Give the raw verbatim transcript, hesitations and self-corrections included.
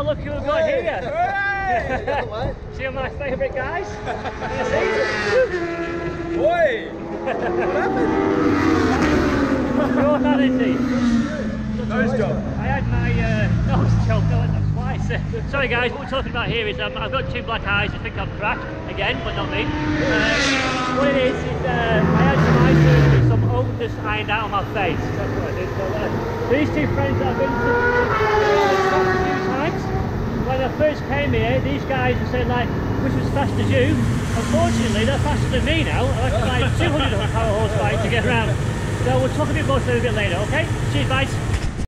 look who we've got Hey. here. Hey. See my favourite guys? Boy! What happened? Your vanity. Nose job. I had my uh, nose job, no, that's twice. Sorry guys, what we're talking about here is um, I've got two black eyes. I think I'm cracked again, but not me. Uh, what it is is uh, I had some eye surgery, some oldness ironed out on my face. That's what I did. So, uh, these two friends that I've been to uh, a few times. When I first came here, these guys were saying like, which was fast as you. Unfortunately, they're faster than me now. I have to buy two hundred power horsepower to get around. So we'll talk a bit more to them a bit later, okay? Cheers, guys.